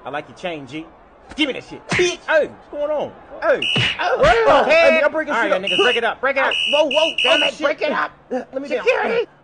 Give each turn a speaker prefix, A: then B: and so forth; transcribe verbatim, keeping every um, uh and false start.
A: I like your chain, G. Give me that shit. Bitch. Hey, what's going on? Hey.
B: Oh,
A: Well,
B: okay.
A: hey, I'm breaking
B: All
A: shit
B: right,
A: up.
B: niggas, break it up. Break it up.
A: Whoa, whoa.
B: Damn
A: oh,
B: it,
A: shit.
B: break it up.
A: Let me
B: Security.
A: down.